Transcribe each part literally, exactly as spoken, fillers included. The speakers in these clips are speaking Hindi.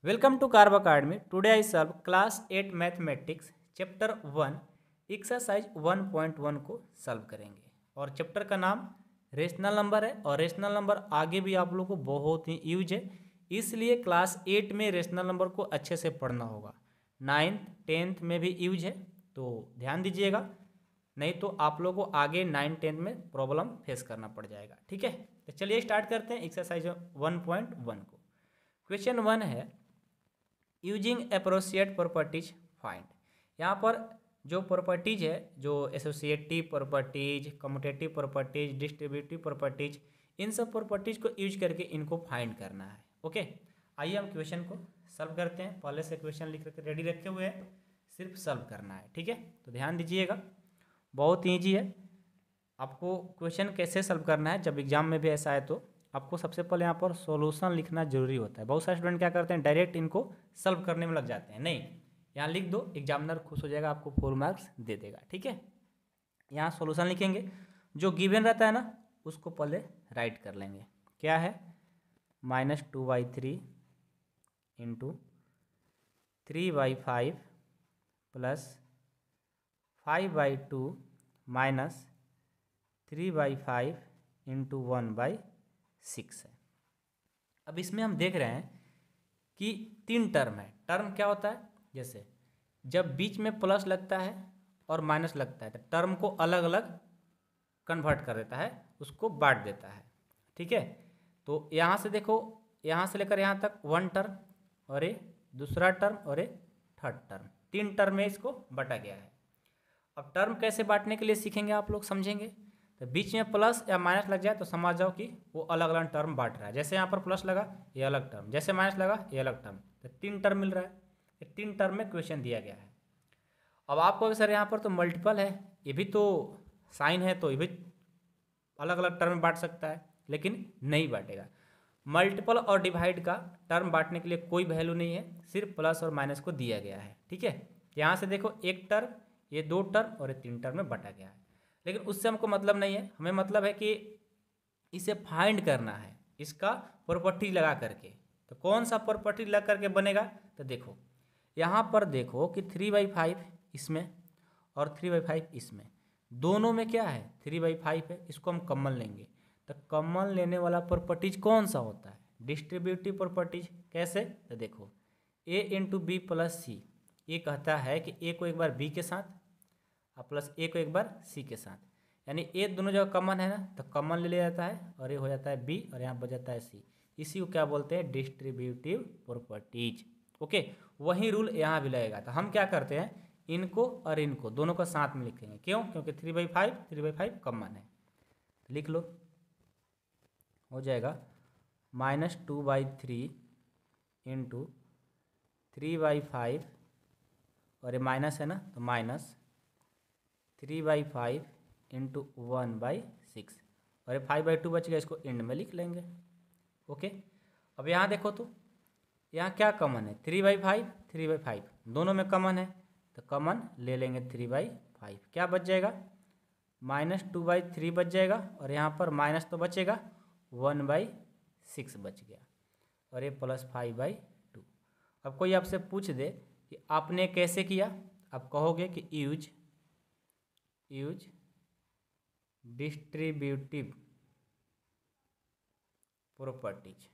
Welcome to Carb Academy. Today I solve class eight mathematics chapter one exercise one point one को सॉल्व करेंगे और चैप्टर का नाम रेशनल नंबर है और रेशनल नंबर आगे भी आप लोगों को बहुत ही यूज है, इसलिए क्लास एट में रेशनल नंबर को अच्छे से पढ़ना होगा। नाइन्थ टेंथ में भी यूज है तो ध्यान दीजिएगा, नहीं तो आप लोगों को आगे नाइन्थ टेंथ में प्रॉब्लम फेस करना पड़ जाएगा। ठीक है, तो चलिए स्टार्ट करते हैं एक्सरसाइज वन पॉइंट वन को। क्वेश्चन वन है यूजिंग एप्रोसिएट प्रॉपर्टीज फाइंड। यहाँ पर जो प्रॉपर्टीज है, जो associative properties, commutative properties, distributive properties, इन सब प्रॉपर्टीज को यूज करके इनको फाइंड करना है। ओके, आइए हम क्वेश्चन को सॉल्व करते हैं। पहले से क्वेश्चन लिख करके रेडी रखे हुए हैं, सिर्फ सॉल्व करना है। ठीक है, तो ध्यान दीजिएगा, बहुत ईजी है। आपको क्वेश्चन कैसे सॉल्व करना है, जब एग्जाम में भी ऐसा है तो आपको सबसे पहले यहाँ पर सॉल्यूशन लिखना जरूरी होता है। बहुत सारे स्टूडेंट क्या करते हैं, डायरेक्ट इनको सॉल्व करने में लग जाते हैं। नहीं, यहाँ लिख दो, एग्जामिनर खुश हो जाएगा, आपको फुल मार्क्स दे देगा। ठीक है, यहाँ सॉल्यूशन लिखेंगे, जो गिवन रहता है ना उसको पहले राइट कर लेंगे। क्या है, minus two by three into three by five plus five by two minus three by five into one by six है। अब इसमें हम देख रहे हैं कि तीन टर्म है। टर्म क्या होता है, जैसे जब बीच में प्लस लगता है और माइनस लगता है तो टर्म को अलग अलग कन्वर्ट कर देता है, उसको बांट देता है। ठीक है, तो यहाँ से देखो, यहाँ से लेकर यहाँ तक वन टर्म और ये दूसरा टर्म और ये थर्ड टर्म, तीन टर्म में इसको बांटा गया है। अब टर्म कैसे बांटने के लिए सीखेंगे आप लोग, समझेंगे। तो बीच में प्लस या माइनस लग जाए तो समझ जाओ कि वो अलग अलग टर्म बांट रहा है। जैसे यहाँ पर प्लस लगा ये अलग टर्म, जैसे माइनस लगा ये अलग टर्म, तो तीन टर्म मिल रहा है। ये तीन टर्म में क्वेश्चन दिया गया है। अब आपको सर यहाँ पर तो मल्टीपल है, ये भी तो साइन है, तो ये भी अलग अलग टर्म बांट सकता है, लेकिन नहीं बांटेगा। मल्टीपल और डिवाइड का टर्म बांटने के लिए कोई वैल्यू नहीं है, सिर्फ प्लस और माइनस को दिया गया है। ठीक है, यहाँ से देखो एक टर्म, ये दो टर्म और ये तीन टर्म में बांटा गया है, लेकिन उससे हमको मतलब नहीं है। हमें मतलब है कि इसे फाइंड करना है, इसका प्रॉपर्टी लगा करके। तो कौन सा प्रॉपर्टी लगा करके बनेगा, तो देखो यहाँ पर देखो कि थ्री बाई फाइव इसमें और थ्री बाई फाइव इसमें, दोनों में क्या है, थ्री बाई फाइव है, इसको हम कॉमन लेंगे। तो कॉमन लेने वाला प्रॉपर्टीज कौन सा होता है, डिस्ट्रीब्यूटिव प्रॉपर्टीज। कैसे, तो देखो A into B plus C, ये कहता है कि ए को एक बार बी के साथ और प्लस ए को एक बार सी के साथ, यानी ए दोनों जगह कॉमन है ना, तो कॉमन ले लिया जाता है और ये हो जाता है बी और यहाँ बच जाता है सी। इसी को क्या बोलते हैं, डिस्ट्रीब्यूटिव प्रॉपर्टीज। ओके, वही रूल यहाँ भी लगेगा। तो हम क्या करते हैं, इनको और इनको दोनों को साथ में लिखेंगे। क्यों, क्योंकि three by five three by five common है। तो लिख लो, हो जाएगा minus two by three into three by five और ये माइनस है ना, तो minus three by five into one by six और ये फाइव बाई टू बच गया, इसको एंड में लिख लेंगे। ओके, अब यहाँ देखो तो यहाँ क्या कॉमन है, three by five three by five दोनों में कॉमन है, तो कॉमन ले लेंगे थ्री बाई फाइव। क्या बच जाएगा, माइनस टू बाई थ्री बच जाएगा और यहाँ पर माइनस तो बचेगा, वन बाई सिक्स बच गया और ये प्लस फाइव बाई टू। अब कोई आपसे पूछ दे कि आपने कैसे किया, आप कहोगे कि use use distributive properties.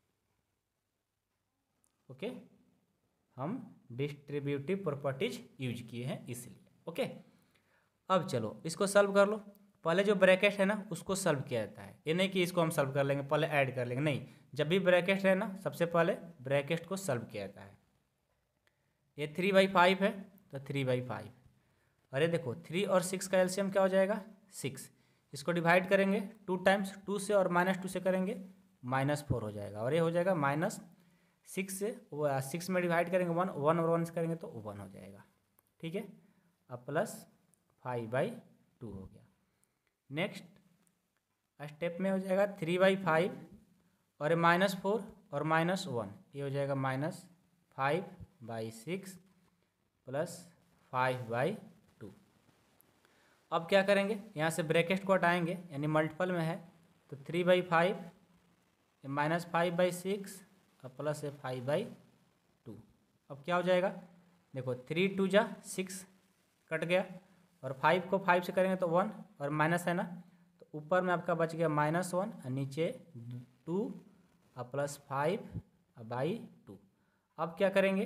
Okay, हम डिस्ट्रीब्यूटिव प्रॉपर्टीज यूज किए हैं इसलिए। ओके, अब चलो इसको सॉल्व कर लो। पहले जो ब्रैकेट है ना उसको सॉल्व किया जाता है, ये नहीं कि इसको हम सॉल्व कर लेंगे पहले ऐड कर लेंगे, नहीं। जब भी ब्रैकेट है ना, सबसे पहले ब्रैकेट को सॉल्व किया जाता है। ये थ्री बाई फाइव है तो थ्री बाई फाइव, अरे देखो थ्री और सिक्स का एलसीएम क्या हो जाएगा, सिक्स। इसको डिवाइड करेंगे टू टाइम्स, टू से और माइनस टू से करेंगे माइनस फोर हो जाएगा और ये हो जाएगा माइनस सिक्स से वो सिक्स में डिवाइड करेंगे वन, वन और वन से करेंगे तो वन हो जाएगा। ठीक है, अब प्लस फाइव बाई टू हो गया। नेक्स्ट स्टेप में हो जाएगा थ्री बाई फाइव और माइनस फोर और माइनस वन, ये हो जाएगा minus five by six plus five by two. अब क्या करेंगे, यहाँ से ब्रैकेट को हटाएंगे, यानी मल्टीपल में है तो three by five minus five by six और प्लस है फाइव बाई टू। अब क्या हो जाएगा, देखो थ्री टू जा सिक्स कट गया, और फाइव को फाइव से करेंगे तो वन, और माइनस है ना, तो ऊपर में आपका बच गया माइनस वन, और नीचे टू और प्लस फाइव बाई टू। अब क्या करेंगे,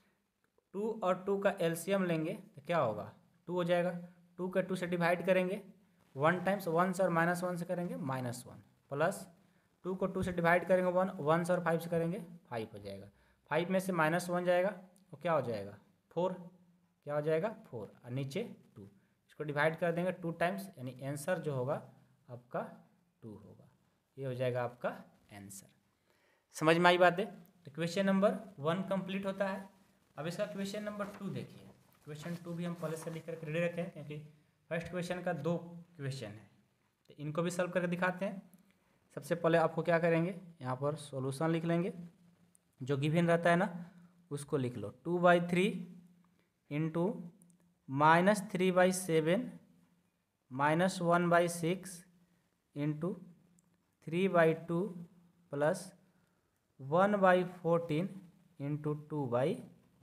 टू और टू का एलसीएम लेंगे तो क्या होगा, टू हो जाएगा। टू के टू से डिवाइड करेंगे, वन टाइम्स वन से और माइनस वन से करेंगे माइनस वन, प्लस टू को टू से डिवाइड करेंगे वन, वन से और फाइव से करेंगे फाइव हो जाएगा। फाइव में से माइनस वन जाएगा तो क्या हो जाएगा फोर, क्या हो जाएगा फोर, और नीचे टू, इसको डिवाइड कर देंगे टू टाइम्स, यानी आंसर जो होगा आपका टू होगा। ये हो जाएगा आपका आंसर। समझ में आई बात है। तो क्वेश्चन नंबर वन कंप्लीट होता है। अब इसका क्वेश्चन नंबर टू देखिए। क्वेश्चन टू भी हम पहले से लिख करके रेडी रखे हैं, क्योंकि फर्स्ट क्वेश्चन का दो क्वेश्चन है, तो इनको भी सॉल्व करके दिखाते हैं। सबसे पहले आपको क्या करेंगे, यहाँ पर सॉल्यूशन लिख लेंगे, जो गिवन रहता है ना उसको लिख लो। Two by three into minus three by seven minus one by six into three by two plus one by fourteen into two by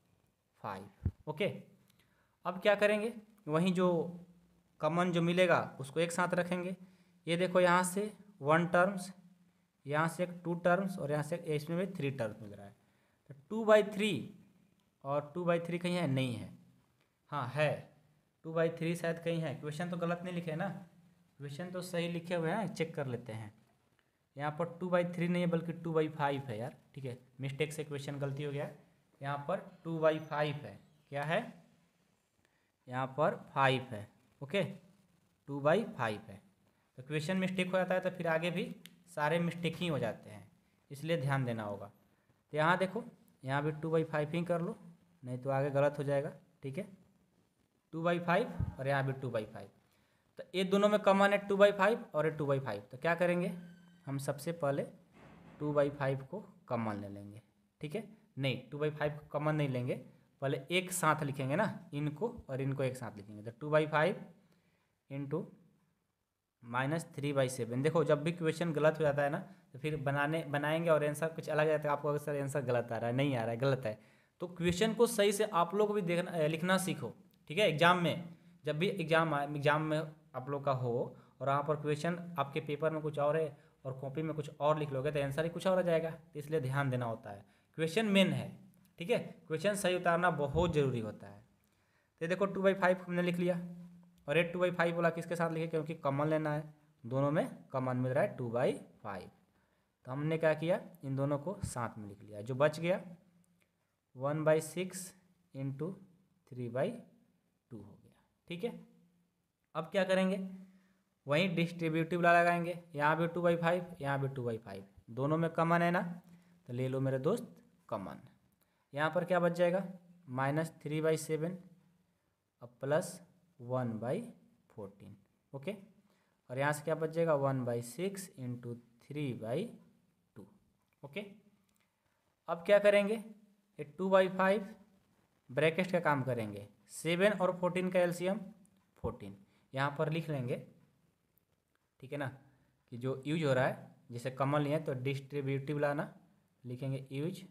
five. Okay, अब क्या करेंगे, वहीं जो कॉमन जो मिलेगा उसको एक साथ रखेंगे। ये देखो यहाँ से वन टर्म्स, यहाँ से एक टू टर्म्स, और यहाँ से इसमें भी थ्री टर्म्स मिल रहा है। तो टू बाई थ्री और टू बाई थ्री कहीं है, नहीं है, हाँ है, टू बाई थ्री शायद कहीं है। क्वेश्चन तो गलत नहीं लिखे ना, क्वेश्चन तो सही लिखे हुए हैं, चेक कर लेते हैं। यहाँ पर टू बाई थ्री नहीं है बल्कि टू बाई फाइव है यार, ठीक है, मिस्टेक से क्वेश्चन गलती हो गया। यहाँ पर टू बाई फाइव है, क्या है, यहाँ पर फाइव है। ओके, टू बाई फाइव है। तो क्वेश्चन मिस्टेक हो जाता है तो फिर आगे भी सारे मिस्टेक ही हो जाते हैं, इसलिए ध्यान देना होगा। तो यहाँ देखो, यहाँ भी टू बाई फाइव ही कर लो, नहीं तो आगे गलत हो जाएगा, ठीक है। टू बाई फाइव और यहाँ भी टू बाई फाइव, तो ये दोनों में कॉमन है टू बाई फाइव और ये टू बाई फाइव। तो क्या करेंगे, हम सबसे पहले टू बाई फाइव को कॉमन ले लेंगे, ठीक है। नहीं, टू बाई फाइव को कॉमन नहीं लेंगे, पहले एक साथ लिखेंगे ना, इनको और इनको एक साथ लिखेंगे। तो two by five into minus three by seven. देखो जब भी क्वेश्चन गलत हो जाता है ना तो फिर बनाने बनाएंगे और आंसर कुछ अलग आता है, आपको अगर सर आंसर गलत आ रहा है, नहीं आ रहा है, गलत है, तो क्वेश्चन को सही से आप लोग भी देखना लिखना सीखो, ठीक है। एग्जाम में जब भी एग्जाम एग्जाम में आप लोग का हो और वहाँ पर क्वेश्चन आपके पेपर में कुछ और है और कॉपी में कुछ और लिख लोगे तो आंसर ही कुछ और आ जाएगा, तो इसलिए ध्यान देना होता है। क्वेश्चन मेन है, ठीक है, क्वेश्चन सही उतारना बहुत ज़रूरी होता है। तो देखो टू बाई फाइव हमने लिख लिया, और ये टू बाई फाइव वाला किसके साथ लिखे, क्योंकि कॉमन लेना है, दोनों में कॉमन मिल रहा है टू बाई फाइव। तो हमने क्या किया, इन दोनों को साथ में लिख लिया। जो बच गया one by six into three by two हो गया, ठीक है। अब क्या करेंगे, वहीं डिस्ट्रीब्यूटिव ला लगाएंगे, यहाँ भी टू बाई फाइव, यहाँ भी टू बाई फाइव, दोनों में कॉमन है ना, तो ले लो मेरे दोस्त कॉमन। यहाँ पर क्या बच जाएगा, माइनस थ्री बाई सेवन अब plus one by fourteen. Okay, और यहाँ से क्या बच जाएगा, one by six into three by two. Okay, अब क्या करेंगे, ये टू बाई फाइव ब्रैकेट का काम करेंगे, सेवन और फोर्टीन का एलसीएम फोर्टीन, यहाँ पर लिख लेंगे, ठीक है ना, कि जो यूज हो रहा है, जैसे कॉमन लिए तो डिस्ट्रीब्यूटिव लाना, लिखेंगे यूज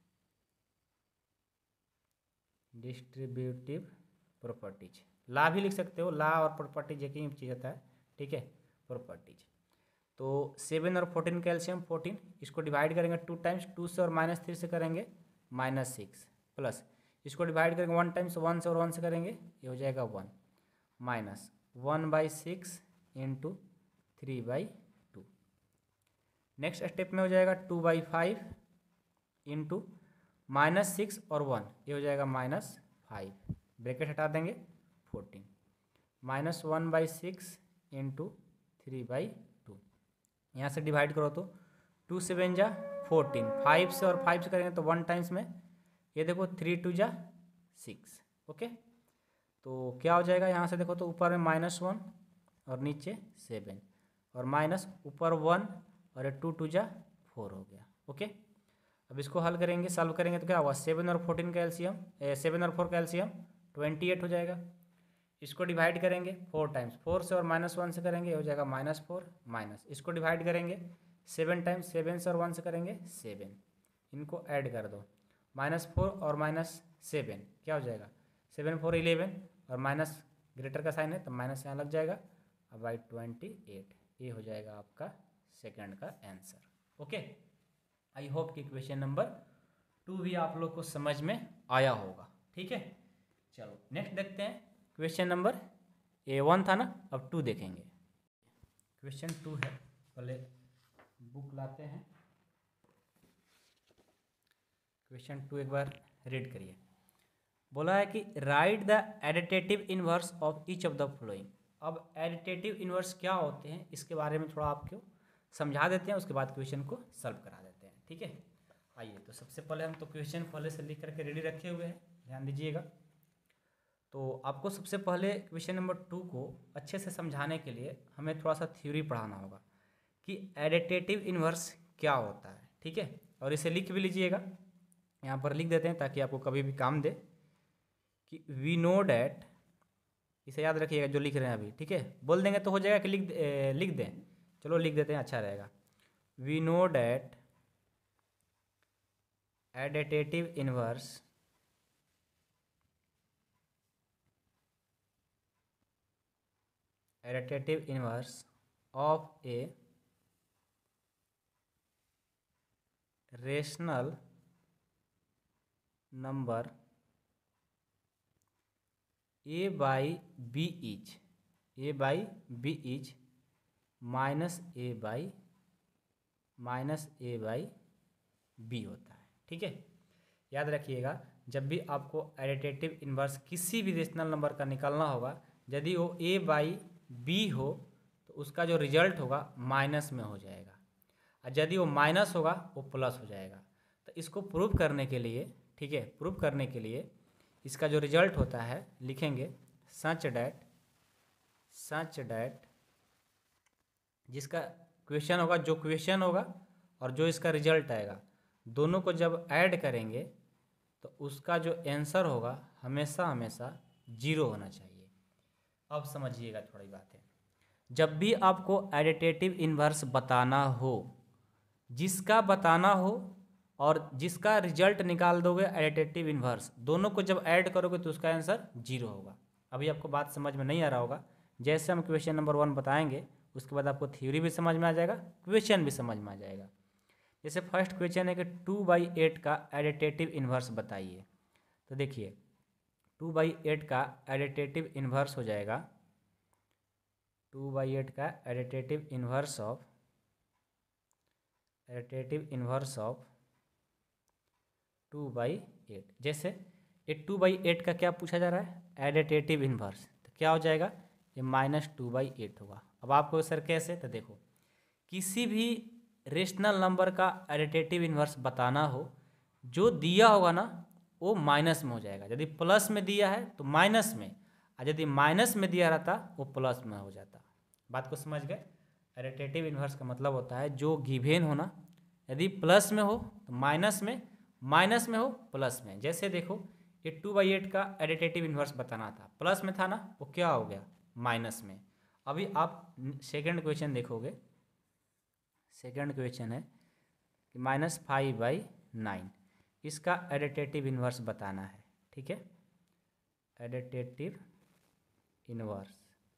डिस्ट्रीब्यूटिव प्रॉपर्टीज, ला भी लिख सकते हो, ला और प्रॉपर्टीज एक ही चीज़ होता है, ठीक है, प्रॉपर्टीज। तो सेवन और फोर्टीन का एलसीएम फोर्टीन, इसको डिवाइड करेंगे टू टाइम्स, टू से और माइनस थ्री से करेंगे माइनस सिक्स, प्लस इसको डिवाइड करेंगे वन टाइम्स, वन से और वन से करेंगे ये हो जाएगा one, minus one by six into three by two. Next step में हो जाएगा two by five into minus six और वन, ये हो जाएगा माइनस फाइव, ब्रैकेट हटा देंगे fourteen, minus one by six into three by two, यहाँ से डिवाइड करो तो टू सेवन जा फोर्टीन, फाइव से और फाइव से करेंगे तो वन टाइम्स में, ये देखो थ्री टू जा सिक्स। ओके, तो क्या हो जाएगा, यहाँ से देखो तो ऊपर में माइनस वन और नीचे सेवन, और माइनस ऊपर वन और टू टू जा फोर हो गया। ओके, अब इसको हल करेंगे, सॉल्व करेंगे तो क्या होगा, सेवन और फोर्टीन का एलसीएम, सेवन और फोर का एलसीएम ट्वेंटी एट हो जाएगा। इसको डिवाइड करेंगे फोर टाइम्स, फोर से और माइनस वन से करेंगे हो जाएगा माइनस फोर, माइनस इसको डिवाइड करेंगे सेवन टाइम्स, सेवन से और वन से करेंगे सेवन, इनको ऐड कर दो, माइनस फोर और माइनस सेवन क्या हो जाएगा, सेवन फोर इलेवन और माइनस ग्रेटर का साइन है तो माइनस यहाँ लग जाएगा, अब बाई ट्वेंटी एट, ये हो जाएगा आपका सेकंड का आंसर। ओके, आई होप कि क्वेश्चन नंबर टू भी आप लोग को समझ में आया होगा। ठीक है, चलो नेक्स्ट देखते हैं। क्वेश्चन नंबर ए वन था ना, अब टू देखेंगे। क्वेश्चन टू है, पहले बुक लाते हैं। क्वेश्चन टू एक बार रीड करिए। बोला है कि write the additive inverse of each of the following. अब एडिटेटिव इनवर्स क्या होते हैं इसके बारे में थोड़ा आपको समझा देते हैं, उसके बाद क्वेश्चन को सॉल्व करा देते हैं। ठीक है, आइए तो सबसे पहले हम तो क्वेश्चन पहले से लिख करके रेडी रखे हुए हैं, ध्यान दीजिएगा। तो आपको सबसे पहले क्वेश्चन नंबर टू को अच्छे से समझाने के लिए हमें थोड़ा सा थ्योरी पढ़ाना होगा कि एडिटेटिव इनवर्स क्या होता है। ठीक है, और इसे लिख भी लीजिएगा, यहाँ पर लिख देते हैं ताकि आपको कभी भी काम दे कि वी नो डैट, इसे याद रखिएगा जो लिख रहे हैं अभी। ठीक है, बोल देंगे तो हो जाएगा कि लिख ए, लिख दें, चलो लिख देते हैं, अच्छा रहेगा। We know that additive inverse additive inverse of a rational number A by B is A by B is minus A by minus A by B होता है। ठीक है, याद रखिएगा जब भी आपको एडिटेटिव इनवर्स किसी भी रेशनल नंबर का निकालना होगा, यदि वो ए बाई बी हो तो उसका जो रिजल्ट होगा माइनस में हो जाएगा, और यदि वो माइनस होगा वो प्लस हो जाएगा। तो इसको प्रूव करने के लिए, ठीक है, प्रूव करने के लिए इसका जो रिजल्ट होता है लिखेंगे सच डैट सच डैट जिसका क्वेश्चन होगा, जो क्वेश्चन होगा और जो इसका रिजल्ट आएगा, दोनों को जब ऐड करेंगे तो उसका जो आंसर होगा हमेशा हमेशा जीरो होना चाहिए। अब समझिएगा थोड़ी बातें, जब भी आपको एडिटेटिव इनवर्स बताना हो, जिसका बताना हो और जिसका रिजल्ट निकाल दोगे एडिटेटिव इनवर्स, दोनों को जब ऐड करोगे तो उसका आंसर जीरो होगा। अभी आपको बात समझ में नहीं आ रहा होगा, जैसे हम क्वेश्चन नंबर वन बताएंगे उसके बाद आपको थ्योरी भी समझ में आ जाएगा, क्वेश्चन भी समझ में आ जाएगा। जैसे फर्स्ट क्वेश्चन है कि टू बाई एट का एडिटेटिव इनवर्स बताइए। तो देखिए टू बाई एट का एडिटेटिव इनवर्स हो जाएगा, टू बाई एट का additive inverse of additive inverse of two by eight. जैसे ये टू बाई एट का क्या पूछा जा रहा है, एडिटेटिव इनवर्स, तो क्या हो जाएगा, ये माइनस टू बाई एट होगा। अब आपको सर कैसे, तो देखो किसी भी रेशनल नंबर का एडिटेटिव इनवर्स बताना हो, जो दिया होगा ना वो माइनस में हो जाएगा। यदि प्लस में दिया है तो माइनस में, और यदि माइनस में दिया रहता वो प्लस में हो जाता। बात को समझ गए। एडिटेटिव इनवर्स का मतलब होता है जो गिवेन होना, यदि प्लस में हो तो माइनस में, माइनस में हो प्लस में। जैसे देखो ये टू बाई एट का एडिटेटिव इनवर्स बताना था, प्लस में था ना, वो क्या हो गया माइनस में। अभी आप सेकंड क्वेश्चन देखोगे, सेकंड क्वेश्चन है कि माइनस फाइव बाई नाइन, इसका एडिटेटिव इनवर्स बताना है। ठीक है, additive inverse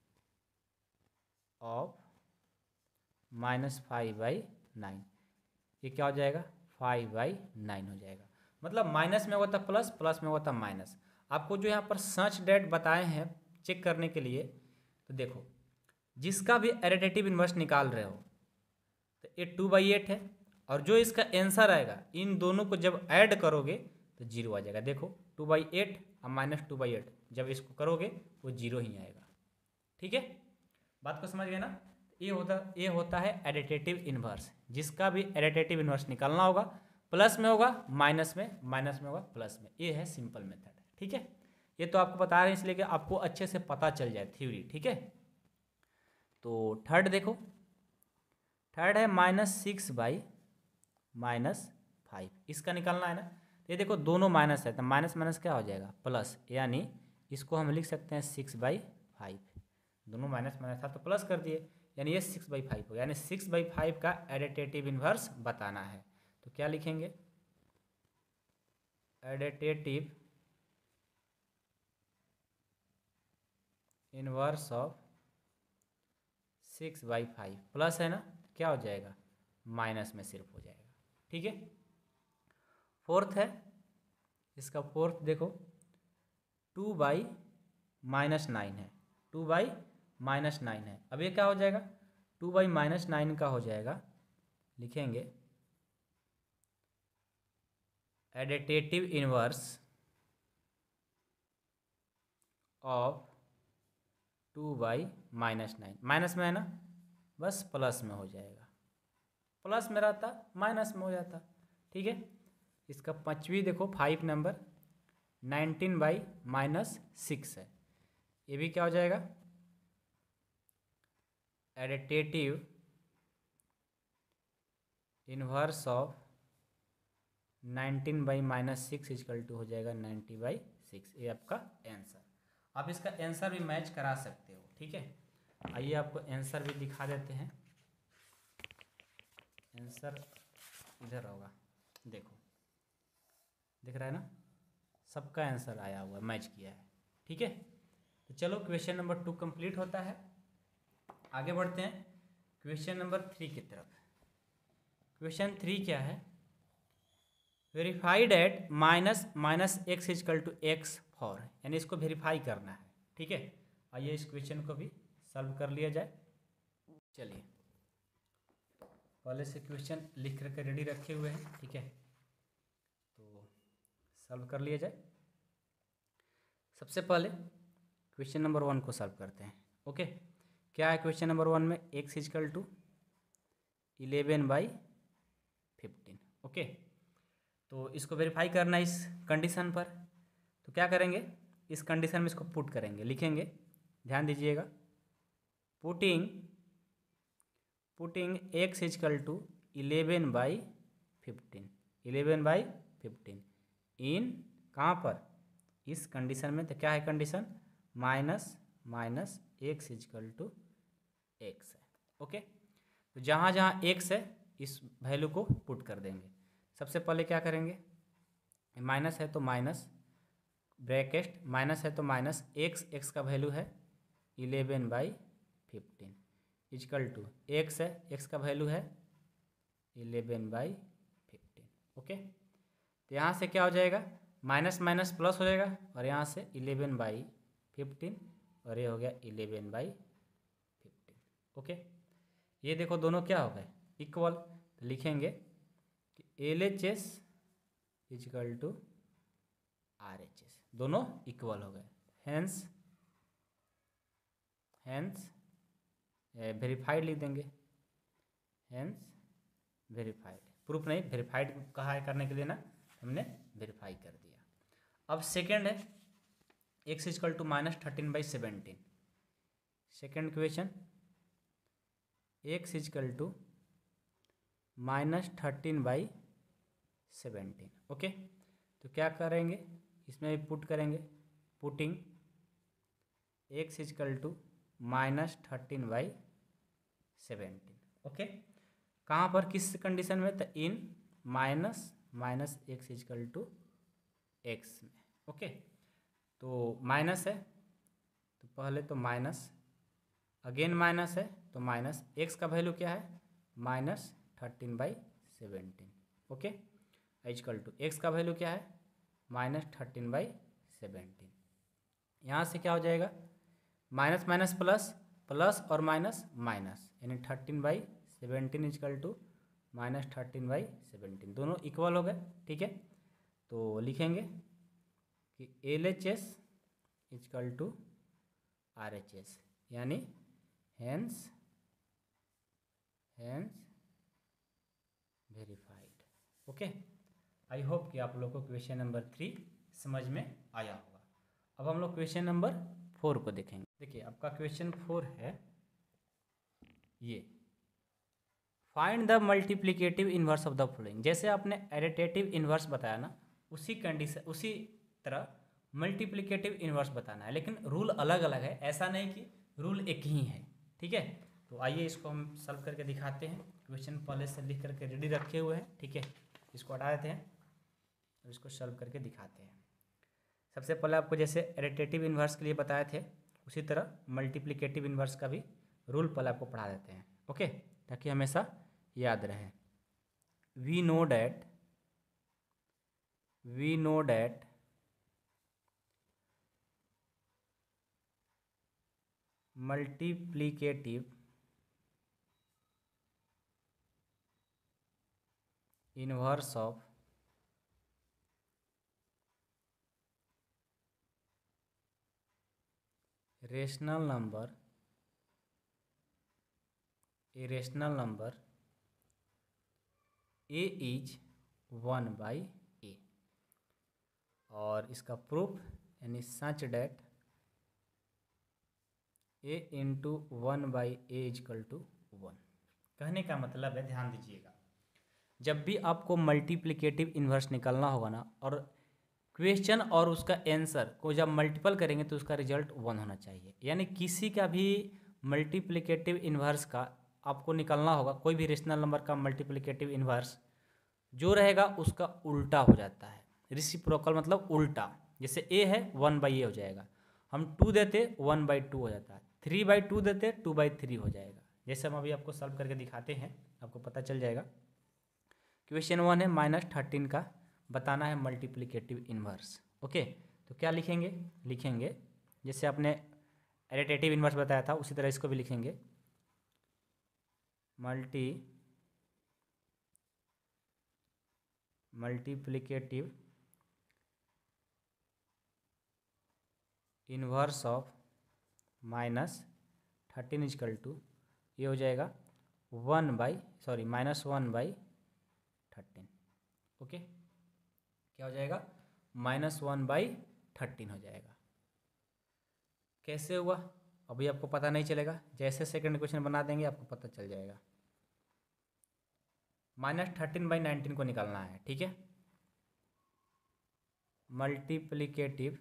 of minus five by nine, ये क्या हो जाएगा, फाइव बाई नाइन हो जाएगा। मतलब माइनस में होता प्लस, प्लस में होता माइनस। आपको जो यहाँ पर सच डेट बताए हैं चेक करने के लिए, तो देखो जिसका भी एडिटेटिव इनवर्स निकाल रहे हो तो ये टू बाई एट है, और जो इसका आंसर आएगा इन दोनों को जब ऐड करोगे तो जीरो आ जाएगा। देखो टू बाई एट और माइनस टू बाई एट जब इसको करोगे वो जीरो ही आएगा। ठीक है, बात को समझ गए ना। ये होता ये होता है एडिटेटिव इनवर्स, जिसका भी एडिटेटिव इनवर्स निकालना होगा प्लस में होगा, माइनस में, माइनस में होगा प्लस में। ये है सिंपल मेथड। ठीक है, ये तो आपको बता रहे हैं इसलिए कि आपको अच्छे से पता चल जाए थ्योरी। ठीक है, तो थर्ड देखो, थर्ड है minus six by minus five, इसका निकालना है ना। ये देखो दोनों माइनस है तो माइनस माइनस क्या हो जाएगा प्लस, यानी इसको हम लिख सकते हैं सिक्स बाई फाइव। दोनों माइनस माइनस था तो प्लस कर दिए, यानी ये सिक्स बाई फाइव हो गया। यानी सिक्स बाई फाइव का एडिटेटिव इनवर्स बताना है, तो क्या लिखेंगे, additive inverse of six by five plus है ना, क्या हो जाएगा माइनस में सिर्फ हो जाएगा। ठीक है, फोर्थ है, इसका फोर्थ देखो टू बाई माइनस नाइन है, टू बाई माइनस नाइन है। अब ये क्या हो जाएगा, टू बाई माइनस नाइन का हो जाएगा, लिखेंगे additive inverse of two by minus nine, minus में है ना, बस प्लस में हो जाएगा, प्लस में रहता माइनस में हो जाता। ठीक है, इसका पाँचवीं देखो five number nineteen by minus six है, ये भी क्या हो जाएगा additive inverse of nineteen by minus six is equal to हो जाएगा नाइन्टी बाई सिक्स। ये आपका आंसर, आप इसका आंसर भी मैच करा सकते हो। ठीक है, आइए आपको आंसर भी दिखा देते हैं। आंसर इधर होगा, देखो दिख रहा है ना, सबका आंसर आया हुआ मैच किया है। ठीक है, तो चलो क्वेश्चन नंबर टू कंप्लीट होता है, आगे बढ़ते हैं क्वेश्चन नंबर थ्री की तरफ। क्वेश्चन थ्री क्या है, verified at minus minus x is equal to X for, यानी इसको वेरीफाई करना है। ठीक है, आइए इस क्वेश्चन को भी सॉल्व कर लिया जाए। चलिए पहले से क्वेश्चन लिख करके रेडी रखे हुए हैं। ठीक है, तो सॉल्व कर लिया जाए। सबसे पहले क्वेश्चन नंबर वन को सॉल्व करते हैं। ओके, क्या है क्वेश्चन नंबर वन में, X is equal to eleven by fifteen. Okay, तो इसको वेरीफाई करना है इस कंडीशन पर, तो क्या करेंगे, इस कंडीशन में इसको पुट करेंगे, लिखेंगे, ध्यान दीजिएगा, putting putting x is equal to eleven by fifteen, eleven by fifteen इन कहाँ पर, इस कंडीशन में। तो क्या है condition, minus minus x is equal to x है। ओके, तो जहाँ जहाँ एक्स है इस वैल्यू को पुट कर देंगे। सबसे पहले क्या करेंगे, माइनस है तो माइनस ब्रैकेट, माइनस है तो माइनस एक्स, एक्स का वैल्यू है eleven by fifteen equal to x है, एक्स का वैल्यू है इलेवन बाई फिफ्टीन। ओके, तो यहाँ से क्या हो जाएगा, माइनस माइनस प्लस हो जाएगा, और यहाँ से इलेवन बाई फिफ्टीन, और ये हो गया इलेवन बाई फिफ्टीन। ओके, ये देखो दोनों क्या हो गए इक्वल, तो लिखेंगे कि L H S equal to R H S, दोनों इक्वल हो गए। हैंस हैंस वेरीफाइड लिख देंगे, हैंस वेरीफाइड, प्रूफ नहीं वेरीफाइड कहा है करने के लिए ना, हमने वेरीफाई कर दिया। अब सेकेंड है, x is equal to minus thirteen by seventeen. Second question, x is equal to minus thirteen by seventeen. Okay, तो क्या करेंगे, इसमें भी पुट करेंगे, putting x is equal to minus thirteen by seventeen. Okay, कहाँ पर किस कंडीशन में, तो इन minus minus x is equal to x में। ओके, तो माइनस है तो पहले तो माइनस, अगेन माइनस है तो माइनस, एक्स का वैल्यू क्या है minus thirteen by seventeen. Okay, equal to x का वैल्यू क्या है माइनस थर्टीन बाई सेवेंटीन। यहाँ से क्या हो जाएगा, माइनस माइनस प्लस, प्लस और माइनस माइनस, यानी thirteen by seventeen equal to minus thirteen by seventeen, दोनों इक्वल हो गए। ठीक है, तो लिखेंगे कि L H S equal to R H S, यानी hence hence verified. Okay, I hope कि आप लोग को क्वेश्चन नंबर थ्री समझ में आया होगा। अब हम लोग क्वेश्चन नंबर फोर को देखेंगे। देखिए आपका क्वेश्चन फोर है ये, find the multiplicative inverse of the following. जैसे आपने एडिटिव इन्वर्स बताया ना, उसी कंडीशन उसी तरह मल्टीप्लिकेटिव इन्वर्स बताना है, लेकिन रूल अलग अलग है, ऐसा नहीं कि रूल एक ही है। ठीक है, तो आइए इसको हम सॉल्व करके दिखाते हैं। क्वेश्चन पहले से लिख करके रेडी रखे हुए हैं। ठीक है, इसको हटा देते हैं। अब इसको सॉल्व करके दिखाते हैं। सबसे पहले आपको जैसे एडिटिव इन्वर्स के लिए बताए थे उसी तरह मल्टीप्लिकेटिव इन्वर्स का भी रूल पहले आपको पढ़ा देते हैं, ओके, ताकि हमेशा याद रहे। We know that we know that multiplicative inverse of rational number a rational number a is one by a, और इसका प्रूफ यानी such that a into one by a equal to one. कहने का मतलब है, ध्यान दीजिएगा, जब भी आपको मल्टीप्लिकेटिव इन्वर्स निकालना होगा ना, और क्वेश्चन और उसका आंसर को जब मल्टीपल करेंगे तो उसका रिजल्ट वन होना चाहिए। यानी किसी का भी मल्टीप्लिकेटिव इन्वर्स का आपको निकालना होगा, कोई भी रेशनल नंबर का मल्टीप्लिकेटिव इन्वर्स जो रहेगा उसका उल्टा हो जाता है। रेसिप्रोकल मतलब उल्टा, जैसे ए है वन बाई ए हो जाएगा, हम टू देते वन बाई टू हो जाता है, थ्री बाई टू देते टू बाई थ्री हो जाएगा। जैसे हम अभी आपको सॉल्व करके दिखाते हैं, आपको पता चल जाएगा। क्वेश्चन वन है माइनस थर्टीन का बताना है मल्टीप्लिकेटिव इन्वर्स, ओके। तो क्या लिखेंगे लिखेंगे जैसे आपने एडिटिव इन्वर्स बताया था उसी तरह इसको भी लिखेंगे, multi multiplicative inverse of minus thirteen equal to ये हो जाएगा one by sorry minus one by thirteen, okay. क्या हो जाएगा, माइनस वन बाई थर्टीन हो जाएगा। कैसे हुआ अभी आपको पता नहीं चलेगा, जैसे सेकंड क्वेश्चन बना देंगे आपको पता चल जाएगा। माइनस थर्टीन बाई नाइनटीन को निकालना है, ठीक है। Multiplicative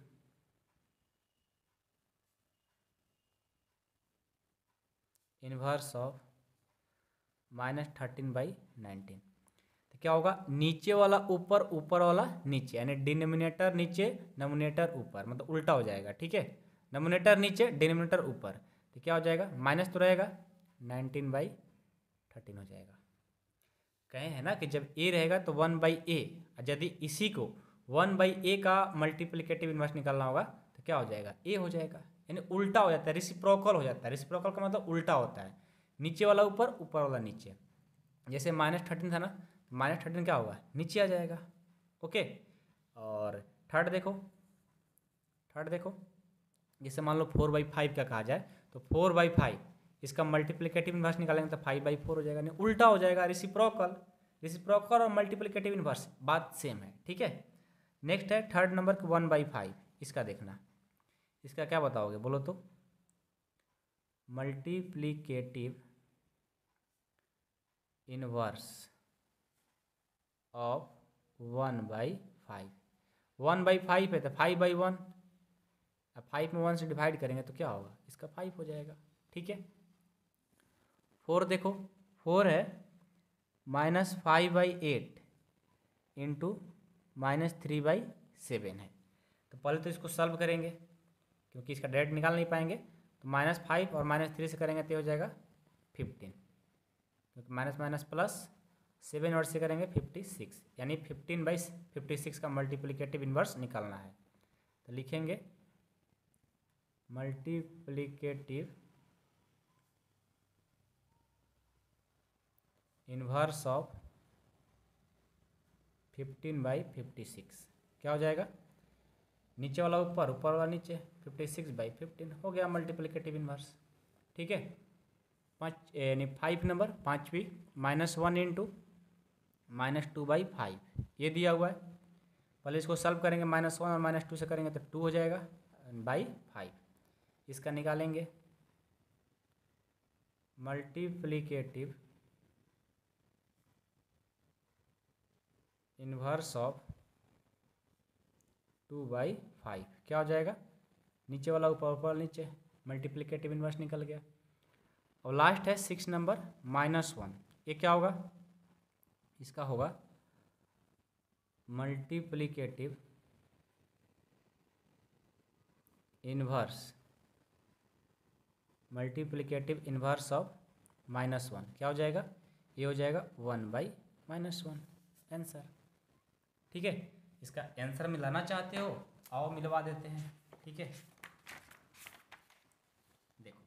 inverse of minus thirteen by nineteen, तो क्या होगा, नीचे वाला ऊपर ऊपर वाला नीचे, यानी डिनोमिनेटर नीचे नोमिनेटर ऊपर, मतलब उल्टा हो जाएगा, ठीक है। नोमिनेटर नीचे डिनोमिनेटर ऊपर, तो क्या हो जाएगा, माइनस तो रहेगा नाइनटीन बाई थर्टीन हो जाएगा। कहे हैं ना कि जब ए रहेगा तो वन बाई ए, यदि इसी को वन बाई ए का मल्टीप्लिकेटिव इन्वर्स निकालना होगा तो क्या हो जाएगा, ए हो जाएगा, यानी उल्टा हो जाता है, रेसिप्रोकल हो जाता है। रेसिप्रोकल का मतलब उल्टा होता है, नीचे वाला ऊपर ऊपर वाला नीचे। जैसे माइनस थर्टीन था ना, माइनस थर्टीन क्या होगा, नीचे आ जाएगा, ओके। और थर्ड देखो थर्ड देखो जैसे मान लो फोर बाई फाइव का कहा जाए तो फोर बाई फाइव इसका मल्टीप्लिकेटिव इन्वर्स निकालेंगे तो फाइव बाई फोर हो जाएगा, नहीं उल्टा हो जाएगा, रेसिप्रोकल। रेसिप्रोकल और मल्टीप्लिकेटिव इन्वर्स बात सेम है, ठीक है। नेक्स्ट है थर्ड नंबर का वन बाई फाइव, इसका देखना, इसका क्या बताओगे बोलो तो, multiplicative inverse of one by five, one by five है तो फाइव बाई वन, अब फाइव में वन से डिवाइड करेंगे तो क्या होगा, इसका फाइव हो जाएगा, ठीक है। फोर देखो, फोर है minus five by eight into minus three by seven है। तो पहले तो इसको सॉल्व करेंगे क्योंकि इसका डायरेक्ट निकाल नहीं पाएंगे, तो माइनस फाइव और माइनस थ्री से करेंगे तो हो जाएगा फिफ्टीन, क्योंकि माइनस माइनस प्लस सेवन और से करेंगे फिफ्टी सिक्स, यानी फिफ्टीन बाई फिफ्टी सिक्स का मल्टीप्लिकेटिव इन्वर्स निकालना है। तो लिखेंगे multiplicative inverse of fifteen by fifty six, क्या हो जाएगा, नीचे वाला ऊपर ऊपर वाला नीचे, फिफ्टी सिक्स बाई फिफ्टीन हो गया मल्टीप्लिकेटिव इन्वर्स, ठीक है। पाँच यानी फाइव नंबर पाँचवीं, minus one into minus two by five ये दिया हुआ है। पहले इसको सॉल्व करेंगे, माइनस वन और माइनस टू से करेंगे तो टू हो जाएगा बाई फाइव, इसका निकालेंगे multiplicative inverse of two by five, क्या हो जाएगा, नीचे वाला ऊपर ऊपर नीचे, मल्टीप्लिकेटिव इन्वर्स निकल गया। और लास्ट है सिक्स नंबर माइनस वन, ये क्या होगा, इसका होगा multiplicative inverse multiplicative inverse of minus one क्या हो जाएगा, ये हो जाएगा one by minus one answer. ठीक है, इसका आंसर मिलाना चाहते हो, आओ मिलवा देते हैं। ठीक है, देखो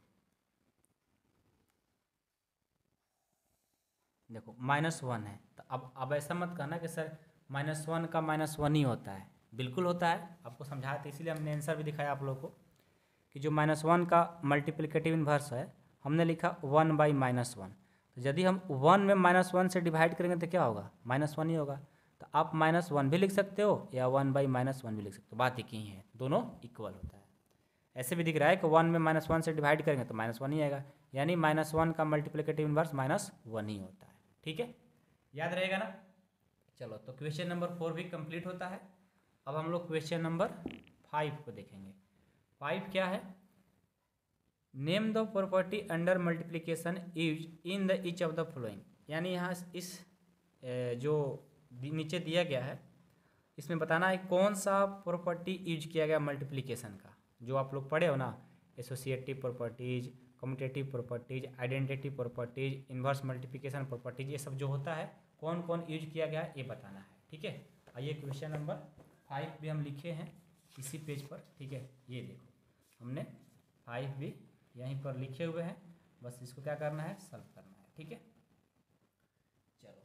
देखो माइनस वन है, तो अब अब ऐसा मत कहना कि सर माइनस वन का माइनस वन ही होता है, बिल्कुल होता है। आपको समझाया था, इसीलिए हमने आंसर भी दिखाया आप लोगों को कि जो माइनस वन का मल्टीप्लिकेटिव इन्वर्स है हमने लिखा वन बाई माइनस वन। तो यदि हम वन में माइनस वन से डिवाइड करेंगे तो क्या होगा, माइनस वन ही होगा। तो आप माइनस वन भी लिख सकते हो या वन बाई माइनस वन भी लिख सकते हो, बात एक ही है, दोनों इक्वल होता है। ऐसे भी दिख रहा है कि वन में माइनस वन से डिवाइड करेंगे तो माइनस वन ही आएगा, यानी माइनस वन का मल्टीप्लिकेटिव इन्वर्स माइनस वन ही होता है। ठीक है, याद रहेगा ना। चलो, तो क्वेश्चन नंबर फोर भी कंप्लीट होता है। अब हम लोग क्वेश्चन नंबर फाइव को देखेंगे। फाइव क्या है, name the property under multiplication use in the each of the following. यानी यहाँ इस जो नीचे दिया गया है इसमें बताना है कौन सा प्रॉपर्टी यूज किया गया मल्टीप्लिकेशन का। जो आप लोग पढ़े हो ना, associative properties, commutative properties, identity properties, inverse multiplication properties, ये सब जो होता है कौन कौन यूज किया गया है ये बताना है। ठीक है, आइए क्वेश्चन नंबर फाइव भी हम लिखे हैं इसी पेज पर। ठीक है, ये देखो हमने फाइव भी यहीं पर लिखे हुए हैं, बस इसको क्या करना है, सॉल्व करना है। ठीक है, चलो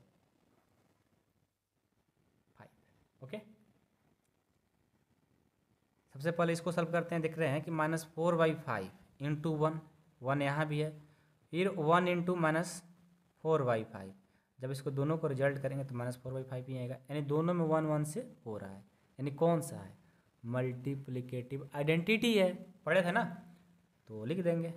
फाइव। ओके, सबसे पहले इसको सॉल्व करते हैं। देख रहे हैं कि minus four by five into one, one यहाँ भी है, फिर one into minus four by five. जब इसको दोनों को रिजल्ट करेंगे तो माइनस फोर बाई फाइव ही आएगा, यानी दोनों में वन वन से हो रहा है, यानी कौन सा है, मल्टीप्लिकेटिव आइडेंटिटी है, पढ़े थे ना, तो लिख देंगे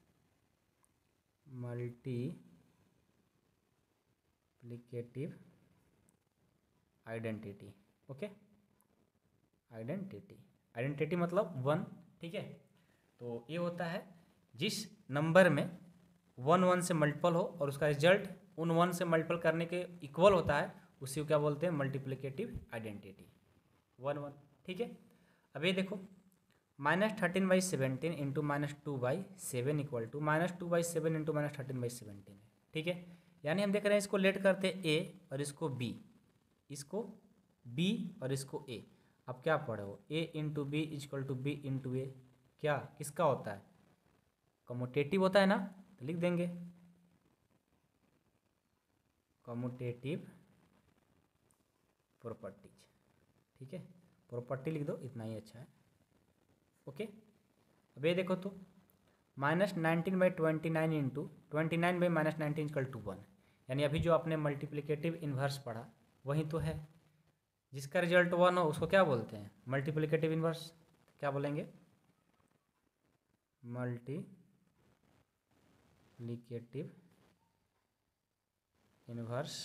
multiplicative identity. Okay, identity identity मतलब वन। ठीक है, तो ये होता है जिस नंबर में वन वन से मल्टीपल हो और उसका रिजल्ट उन वन से मल्टीपल करने के इक्वल होता है, उसी को क्या बोलते हैं, मल्टीप्लिकेटिव आइडेंटिटी, वन वन। ठीक है, अब ये देखो minus thirteen by seventeen into minus two by seven equal to minus two by seven into minus thirteen by seventeen है। ठीक है, यानी हम देख रहे हैं इसको लेट करते हैं ए और इसको बी, इसको बी और इसको ए। अब क्या पढ़े हो, a into b equal to b into a, क्या किसका होता है, कम्यूटेटिव होता है ना, तो लिख देंगे कम्यूटेटिव प्रॉपर्टीज। ठीक है, प्रॉपर्टी लिख दो, इतना ही अच्छा है। ओके, अब ये देखो तो minus nineteen by twenty nine into twenty nine by minus nineteen equal to one, यानी अभी जो आपने मल्टीप्लिकेटिव इन्वर्स पढ़ा वही तो है, जिसका रिजल्ट वन हो उसको क्या बोलते हैं, मल्टीप्लिकेटिव इन्वर्स। क्या बोलेंगे, multiplicative inverse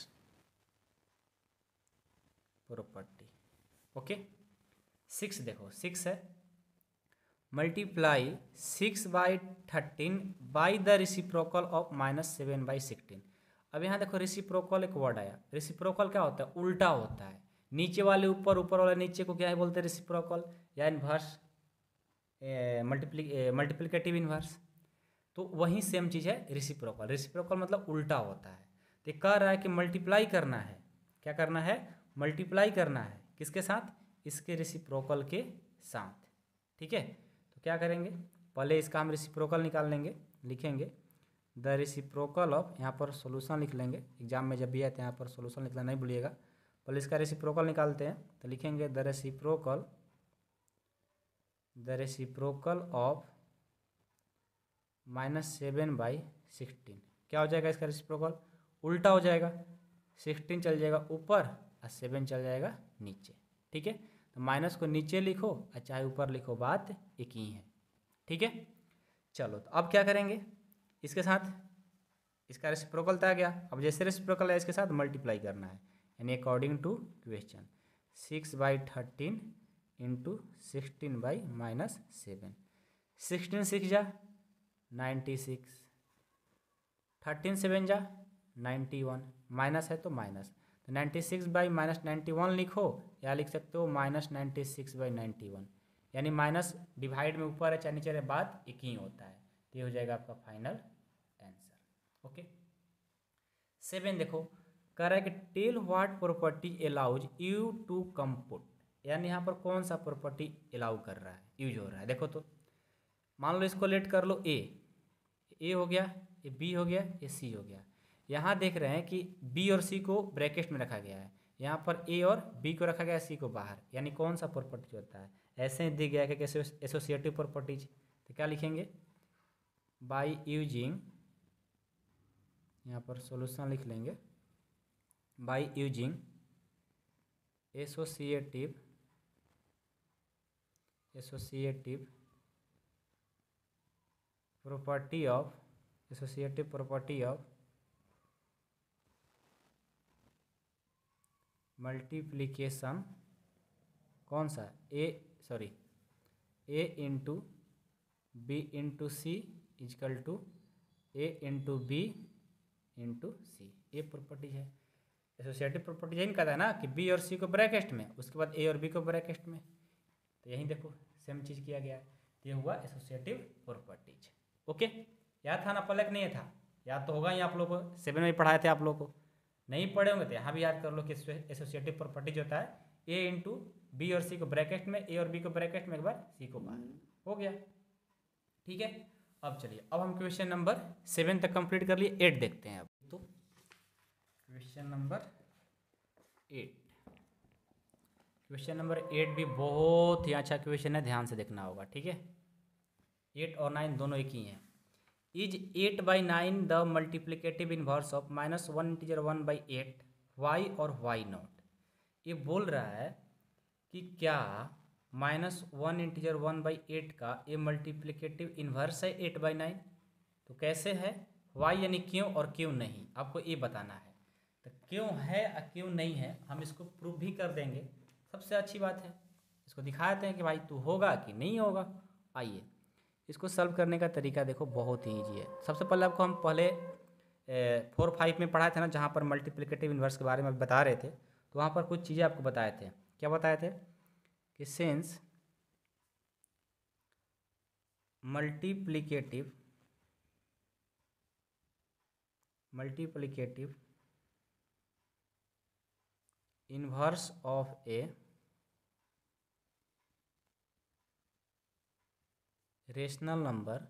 property. Okay, six देखो, सिक्स है multiply six by thirteen by the reciprocal of minus seven by sixteen. अब यहाँ देखो रिसिप्रोकल एक वर्ड आया, रिसिप्रोकल क्या होता है, उल्टा होता है, नीचे वाले ऊपर, ऊपर वाले नीचे को क्या है बोलते हैं, रिसिप्रोकल या इन्वर्स मल्टीप्ली मल्टीप्लिकेटिव इन्वर्स। तो वही सेम चीज़ है रिसिप्रोकल, रिसिप्रोकल मतलब उल्टा होता है। तो कह रहा है कि मल्टीप्लाई करना है, क्या करना है, मल्टीप्लाई करना है, किसके साथ, इसके रिसिप्रोकल के साथ। ठीक है, तो क्या करेंगे, पहले इसका हम रिसिप्रोकल निकाल लेंगे, लिखेंगे द रिसिप्रोकल ऑफ, यहाँ पर सॉल्यूशन लिख लेंगे, एग्जाम में जब भी आए तो यहाँ पर सॉल्यूशन लिखना नहीं भूलिएगा। पहले इसका रेसिप्रोकल निकालते हैं, तो लिखेंगे the reciprocal the reciprocal of minus seven by sixteen. क्या हो जाएगा इसका रेसिप्रोकल, उल्टा हो जाएगा, सिक्सटीन चल जाएगा ऊपर और सेवन चल जाएगा नीचे। ठीक है, तो माइनस को नीचे लिखो और चाहे ऊपर लिखो, बात एक ही है। ठीक है, चलो तो अब क्या करेंगे, इसके साथ इसका रेसिप्रोकल तो आ गया, अब जैसे रेसिप्रोकल है इसके साथ मल्टीप्लाई करना है, यानी according to question six by thirteen into sixteen by minus seven, sixteen six जा नाइन्टी सिक्स, थर्टीन सेवन जा नाइन्टी वन, माइनस है तो माइनस, तो ninety six by minus ninety one लिखो, या लिख सकते हो minus ninety six by ninety one, यानी माइनस डिवाइड में ऊपर है चाहे नीचे है बात एक ही होता है। तो ये हो जाएगा आपका फाइनल आंसर। ओके, सेवन देखो, कह रहा है कि tell what property allows you to compute, यानी यहाँ पर कौन सा प्रॉपर्टी अलाउ कर रहा है, यूज हो रहा है। देखो तो मान लो इसको लेट कर लो ए, ए हो गया, ये बी हो गया, ये सी हो गया। यहाँ देख रहे हैं कि बी और सी को ब्रैकेट में रखा गया है, यहाँ पर ए और बी को रखा गया है, सी को बाहर, यानी कौन सा प्रॉपर्टी होता है। ऐसे ही दिख गया है कि एसोसिएटिव प्रॉपर्टीज, तो क्या लिखेंगे, बाई यूजिंग, यहाँ पर सॉल्यूशन लिख लेंगे, by using associative associative property of associative property of multiplication, कौन सा, a sorry a into b into c equal to a into b into c, ये प्रॉपर्टी है। एसोसिएटिव प्रॉपर्टी यही कहता है ना कि बी और सी को ब्रैकेट में, उसके बाद ए और बी को ब्रैकेट में, तो यही देखो सेम चीज़ किया गया है। तो ये हुआ एसोसिएटिव प्रॉपर्टीज। ओके, याद था ना पहले कि नहीं था, याद तो होगा ही आप लोग को, सेवन में पढ़ाए थे आप लोग को, नहीं पढ़े होंगे तो यहाँ भी याद कर लो कि एसोसिएटिव प्रॉपर्टीज होता है ए इंटू बी और सी को ब्रैकेट में, ए और बी को ब्रैकेट में, एक बार सी को बाहर, हो गया। ठीक है, अब चलिए, अब हम क्वेश्चन नंबर सेवन तक कंप्लीट कर लिए, एट देखते हैं अब। तो question number eight, question number eight भी बहुत ही अच्छा क्वेश्चन है, ध्यान से देखना होगा। ठीक है, एट और नाइन दोनों एक ही हैं। Is eight by nine the multiplicative inverse of minus one integer one by eight why और वाई नॉट। ये बोल रहा है कि क्या minus one integer one by eight का ये मल्टीप्लिकेटिव इन्वर्स है एट बाई नाइन, तो कैसे है, वाई यानी क्यों और क्यों नहीं, आपको ये बताना है। तो क्यों है और क्यों नहीं है हम इसको प्रूव भी कर देंगे, सबसे अच्छी बात है, इसको दिखाते हैं कि भाई तू होगा कि नहीं होगा। आइए इसको सॉल्व करने का तरीका देखो, बहुत ही ईजी है। सबसे पहले आपको हम पहले फोर फाइव में पढ़ाए थे ना, जहाँ पर मल्टीप्लिकेटिव इन्वर्स के बारे में बता रहे थे, तो वहाँ पर कुछ चीज़ें आपको बताए थे। क्या बताए थे कि since multiplicative multiplicative inverse of a rational number,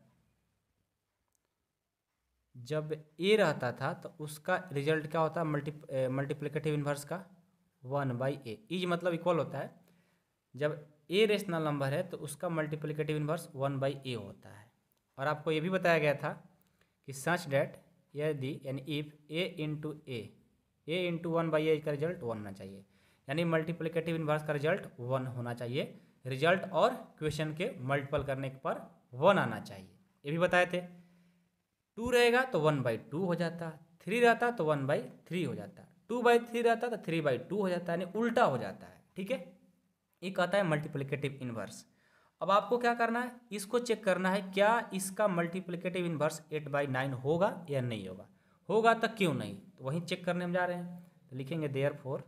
जब ए रहता था तो उसका रिजल्ट क्या होता है, मल्टी मल्टीप्लिकेटिव इन्वर्स का वन बाई ए, इज मतलब इक्वल होता है, जब ए रेशनल नंबर है तो उसका multiplicative inverse one by a होता है। और आपको ये भी बताया गया था कि सच डैट यदि यानी if a into a a into one by a का रिजल्ट वन होना चाहिए, यानी मल्टीप्लिकेटिव इन्वर्स का रिजल्ट वन होना चाहिए, रिजल्ट और क्वेश्चन के मल्टीपल करने पर वन आना चाहिए, ये भी बताए थे। टू रहेगा तो वन बाई टू हो जाता, थ्री रहता तो वन बाई थ्री हो जाता, टू बाई थ्री रहता तो थ्री बाई टू हो जाता है, यानी उल्टा हो जाता है। ठीक है, ये कहता है मल्टीप्लिकेटिव इन्वर्स। अब आपको क्या करना है, इसको चेक करना है क्या इसका multiplicative inverse eight by nine होगा या नहीं होगा, होगा तो क्यों नहीं, तो वहीं चेक करने हम जा रहे हैं। तो लिखेंगे therefore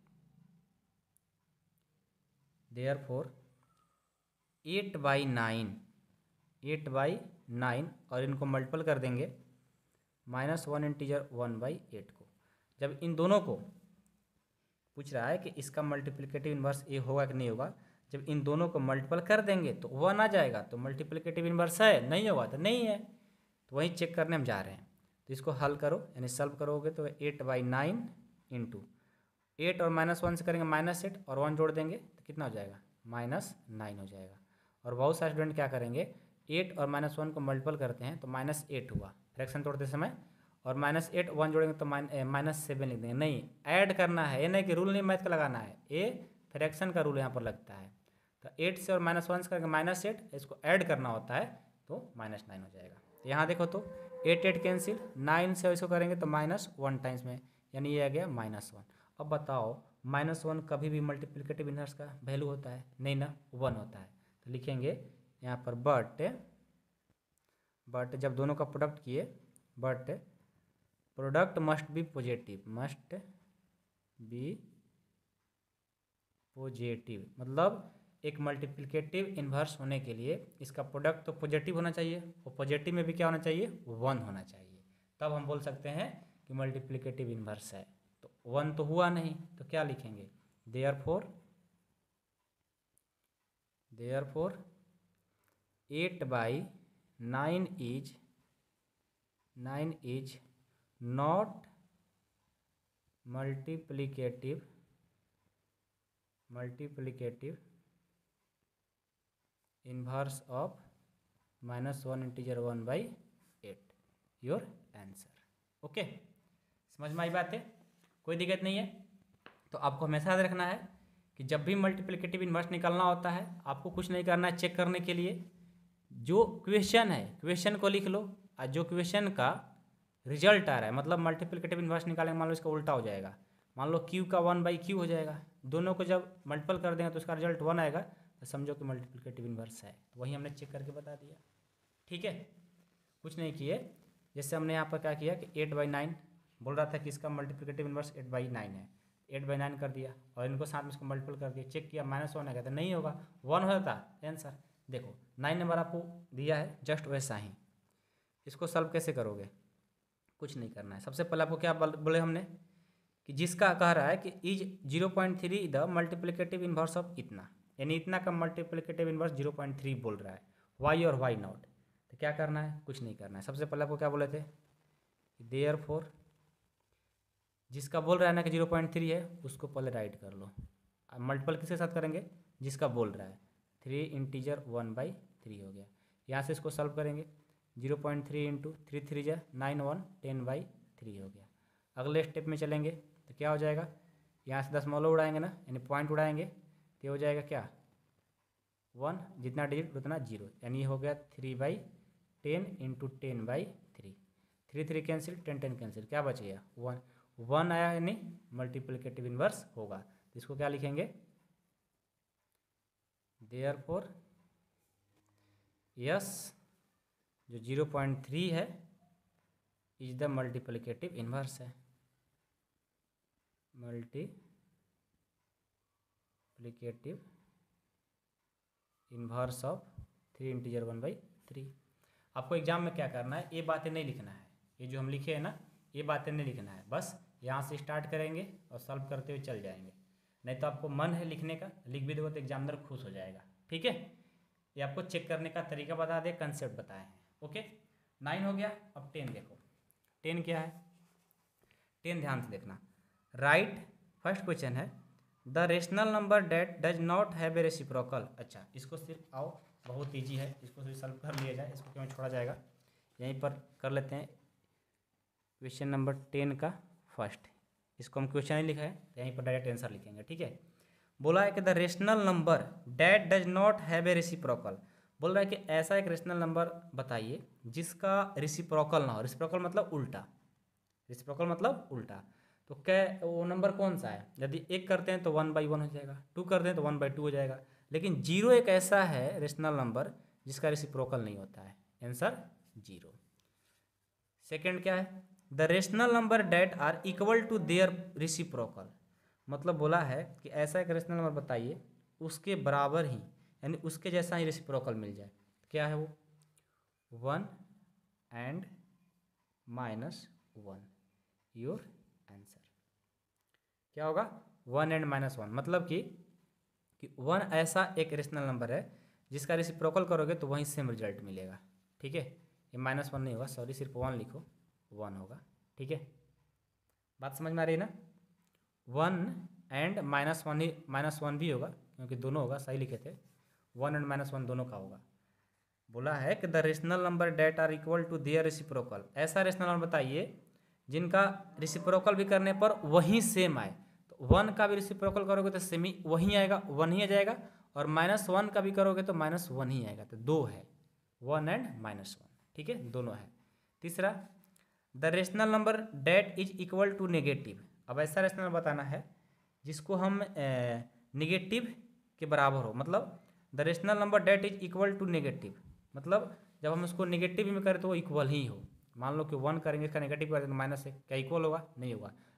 therefore eight by nine eight by nine और इनको मल्टीपल कर देंगे minus one integer one by eight को। जब इन दोनों को पूछ रहा है कि इसका मल्टीप्लिकेटिव इन्वर्स ए होगा कि नहीं होगा, जब इन दोनों को मल्टीपल कर देंगे तो वन आ जाएगा, तो मल्टीप्लिकेटिव इन्वर्स है, नहीं होगा तो नहीं है, तो वहीं चेक करने हम जा रहे हैं। तो इसको हल करो, यानी सॉल्व करोगे तो eight by nine into eight और माइनस वन से करेंगे माइनस एट और वन जोड़ देंगे तो कितना हो जाएगा, माइनस नाइन हो जाएगा। और बहुत सारे स्टूडेंट क्या करेंगे, एट और माइनस वन को मल्टीपल करते हैं तो माइनस एट हुआ फ्रैक्शन तोड़ते समय, और माइनस एट वन जोड़ेंगे तो माइनस सेवन लिख देंगे। नहीं, ऐड करना है, ये नहीं कि रूल नहीं मैथ का लगाना है, ये फ्रैक्शन का रूल यहाँ पर लगता है। तो एट से और माइनस वन से करके माइनस एट, इसको ऐड करना होता है तो माइनस नाइन हो जाएगा। तो यहाँ देखो तो एट एट कैंसिल, नाइन से इसको करेंगे तो माइनस वन टाइम्स में, यानी ये आ गया माइनस वन। अब बताओ माइनस वन कभी भी मल्टीप्लिकेटिव इन्वर्स का वैल्यू होता है, नहीं ना, वन होता है। तो लिखेंगे यहाँ पर बट बट जब दोनों का प्रोडक्ट किए, but product must be positive must be positive, मतलब एक मल्टीप्लिकेटिव इन्वर्स होने के लिए इसका प्रोडक्ट तो पॉजिटिव होना चाहिए, और पॉजिटिव में भी क्या होना चाहिए, वन होना चाहिए, तब हम बोल सकते हैं कि मल्टीप्लिकेटिव इन्वर्स है। तो वन तो हुआ नहीं, तो क्या लिखेंगे, therefore therefore eight by nine is nine is not multiplicative multiplicative inverse of minus one integer one by eight, your answer. Okay, समझ में आई बात है, कोई दिक्कत नहीं है। तो आपको हमेशा याद रखना है कि जब भी मल्टीप्लिकेटिव इन्वर्स निकालना होता है, आपको कुछ नहीं करना है, चेक करने के लिए जो क्वेश्चन है क्वेश्चन को लिख लो, और जो क्वेश्चन का रिजल्ट आ रहा है, मतलब मल्टीप्लिकेटिव इन्वर्स निकालेंगे, मान लो इसका उल्टा हो जाएगा, मान लो क्यू का वन बाई क्यू हो जाएगा, दोनों को जब मल्टीपल कर देंगे तो उसका रिजल्ट वन आएगा, तो समझो कि मल्टीप्लिकेटिव इन्वर्स है। तो वही हमने चेक करके बता दिया, ठीक है, कुछ नहीं किए। जैसे हमने यहाँ पर क्या किया कि एट बाई नाइन बोल रहा था कि इसका multiplicative inverse eight by nine है, एट बाई नाइन कर दिया और इनको साथ में इसको मल्टीपल कर दिया, चेक किया माइनस वन आ गया, तो नहीं होगा, वन हो जाता आंसर। देखो नाइन नंबर आपको दिया है, जस्ट वैसा ही इसको सॉल्व कैसे करोगे, कुछ नहीं करना है। सबसे पहले आपको क्या बोले हमने कि जिसका कह रहा है कि is zero point three the multiplicative inverse of इतना, यानी इतना का multiplicative inverse zero point three बोल रहा है, वाई और वाई नॉट, तो क्या करना है, कुछ नहीं करना है। सबसे पहले आपको क्या बोले थे, देयरफॉर जिसका बोल रहा है ना कि जीरो पॉइंट थ्री है, उसको पहले राइट कर लो। अब मल्टीपल किसके साथ करेंगे, जिसका बोल रहा है, three integer one by three हो गया। यहाँ से इसको सॉल्व करेंगे, zero point three into three three जा nine, one ten by three हो गया। अगले स्टेप में चलेंगे तो क्या हो जाएगा, यहाँ से दशमलव उड़ाएंगे ना, यानी पॉइंट उड़ाएंगे, तो ये हो जाएगा क्या, वन, जितना डिजिट उतना जीरो, यानी ये हो गया three by ten into ten by three, three three cancel, ten ten cancel, क्या बच गया, वन, वन आया यानी मल्टीप्लिकेटिव इन्वर्स होगा। तो इसको क्या लिखेंगे, देयरफॉर यस जो जीरो पॉइंट थ्री है इज द मल्टीप्लिकेटिव इन्वर्स है, multiplicative inverse of three integer one by three. आपको एग्जाम में क्या करना है, ये बातें नहीं लिखना है, ये जो हम लिखे हैं ना ये बातें नहीं लिखना है, बस यहाँ से स्टार्ट करेंगे और सॉल्व करते हुए चल जाएंगे। नहीं तो आपको मन है लिखने का, लिख भी दोगे तो एग्जामिनर खुश हो जाएगा, ठीक है। ये आपको चेक करने का तरीका बता दे, कंसेप्ट बताए हैं, ओके। नाइन हो गया, अब टेन देखो, टेन क्या है, टेन ध्यान से देखना। राइट, फर्स्ट क्वेश्चन है the rational number that does not have a reciprocal. अच्छा, इसको सिर्फ आओ, बहुत ईजी है, इसको सिर्फ सॉल्व कर लिया जाए, इसको क्यों छोड़ा जाएगा, यहीं पर कर लेते हैं। क्वेश्चन नंबर टेन का फर्स्ट, इसको हम क्वेश्चन ही लिखा है तो यहीं पर डायरेक्ट आंसर लिखेंगे, ठीक है। बोला है कि the rational number that does not have a reciprocal, बोल रहा है कि ऐसा एक रेशनल नंबर बताइए जिसका रेसिप्रोकल ना हो, रेसिप्रोकल मतलब उल्टा, रेसिप्रोकल मतलब उल्टा। तो क्या वो नंबर कौन सा है, यदि एक करते हैं तो वन बाई वन हो जाएगा, टू करते हैं तो वन बाई टू हो जाएगा, लेकिन जीरो एक ऐसा है रेशनल नंबर जिसका रेसिप्रोकल नहीं होता है, आंसर जीरो। सेकंड क्या है, the rational number that are equal to their reciprocal, मतलब बोला है कि ऐसा एक रेशनल नंबर बताइए उसके बराबर ही, यानी उसके जैसा ही रेसिप्रोकल मिल जाए, क्या है वो, one and minus one, your answer क्या होगा, वन एंड माइनस वन, मतलब कि कि वन ऐसा एक रेशनल नंबर है जिसका रेसिप्रोकल करोगे तो वहीं सेम रिजल्ट मिलेगा, ठीक है। ये माइनस वन नहीं होगा, सॉरी, सिर्फ वन लिखो, वन होगा, ठीक है। बात समझ में आ रही है ना, वन एंड माइनस वन ही, माइनस वन भी होगा क्योंकि दोनों होगा, सही लिखे थे, वन एंड माइनस वन दोनों का होगा। बोला है कि the rational number that are equal to their reciprocal, ऐसा रेशनल नंबर बताइए जिनका रेसिप्रोकल भी करने पर वही सेम आए। तो वन का भी रेसिप्रोकल करोगे तो सेम ही वही आएगा, वन ही आ जाएगा, और माइनस वन का भी करोगे तो माइनस वन ही आएगा, तो दो है, वन एंड माइनस वन, ठीक है, दोनों है। तीसरा, the rational number that is equal to negative, अब ऐसा रेशनल नंबर बताना है जिसको हम नेगेटिव के बराबर हो, मतलब the rational number that is equal to negative, मतलब जब हम उसको नेगेटिव में करें तो वो इक्वल ही हो। मान लो कि वन करेंगे इसका नेगेटिव करेंगे तो माइनस है, क्या इक्वल होगा, नहीं होगा।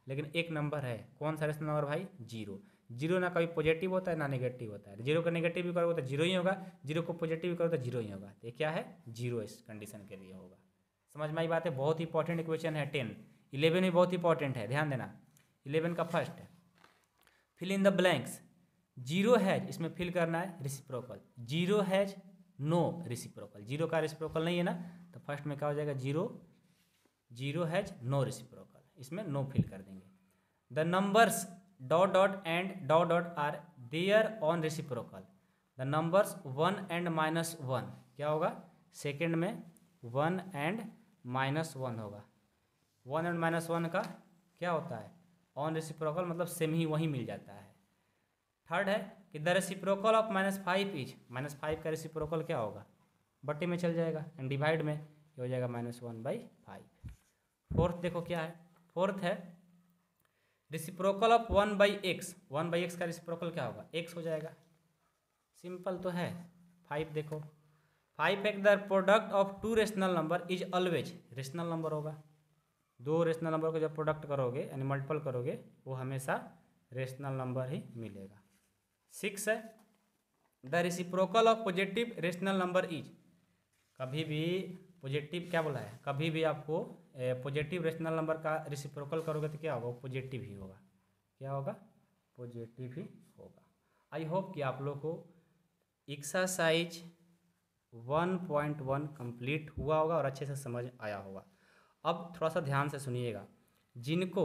लेकिन एक नंबर है, कौन सा रेशनल नंबर भाई? जीरो। जीरो ना कभी पॉजिटिव होता है ना नेगेटिव होता है, जीरो का नेगेटिव भी करोगे तो जीरो ही होगा, जीरो को पॉजिटिव भी करोगे तो जीरो ही होगा। तो ये क्या है? जीरो इस कंडीशन के लिए होगा। समझ में आई बात है? बहुत इंपॉर्टेंट इक्वेशन है टेन। इलेवन भी बहुत इंपॉर्टेंट है, ध्यान देना। इलेवन का फर्स्ट है fill in the blanks. Zero has, इसमें फिल करना है reciprocal. Zero has no reciprocal, zero का रिसिप्रोकल नहीं है ना, तो फर्स्ट में क्या हो जाएगा? Zero, zero has no reciprocal, इसमें नो फिल कर देंगे। The numbers dot dot and dot dot are their own reciprocal. The numbers one and minus one, क्या होगा? सेकेंड में वन एंड माइनस वन होगा। वन एंड माइनस वन का क्या होता है? ऑन रिसिप्रोकल, मतलब सेम ही वही मिल जाता है। थर्ड है कि the reciprocal of minus five is, minus five का रेसिप्रोकल क्या होगा? बट्टे में चल जाएगा एंड डिवाइड में ये हो जाएगा minus one by five. Fourth देखो क्या है? फोर्थ है reciprocal of one by x. One by x का रेसिप्रोकल क्या होगा? एक्स हो जाएगा, सिंपल तो है। फाइव देखो, फाइव एक the product of two rational number is always, rational number होगा। दो रेशनल नंबर को जब प्रोडक्ट करोगे यानी मल्टीपल करोगे वो हमेशा रेशनल नंबर ही मिलेगा। सिक्स है the reciprocal of positive rational number is. कभी भी पॉजिटिव क्या बोला है? कभी भी आपको पॉजिटिव रेशनल नंबर का रेसिप्रोकल करोगे तो क्या होगा? पॉजिटिव ही होगा। क्या होगा? पॉजिटिव ही होगा। आई होप कि आप लोग को exercise one point one complete हुआ होगा और अच्छे से समझ आया होगा। अब थोड़ा सा ध्यान से सुनिएगा, जिनको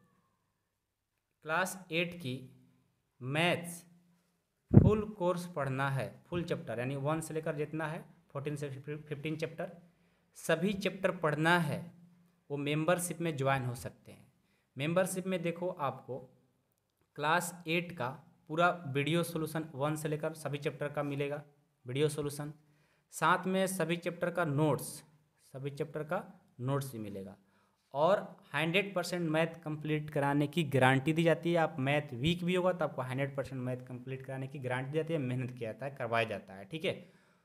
क्लास एट की मैथ्स फुल कोर्स पढ़ना है, फुल चैप्टर यानी वन से लेकर जितना है फोर्टीन से फिफ्टीन चैप्टर, सभी चैप्टर पढ़ना है, वो मेंबरशिप में ज्वाइन हो सकते हैं। मेंबरशिप में देखो आपको क्लास एट का पूरा वीडियो सॉल्यूशन वन से लेकर सभी चैप्टर का मिलेगा वीडियो सॉल्यूशन, साथ में सभी चैप्टर का नोट्स, सभी चैप्टर का नोट्स भी मिलेगा और हंड्रेड परसेंट मैथ कंप्लीट कराने की गारंटी दी जाती है। आप मैथ वीक भी होगा तो आपको हंड्रेड परसेंट मैथ कंप्लीट कराने की गारंटी दी जाती है, मेहनत किया जाता है, करवाया जाता है। ठीक है,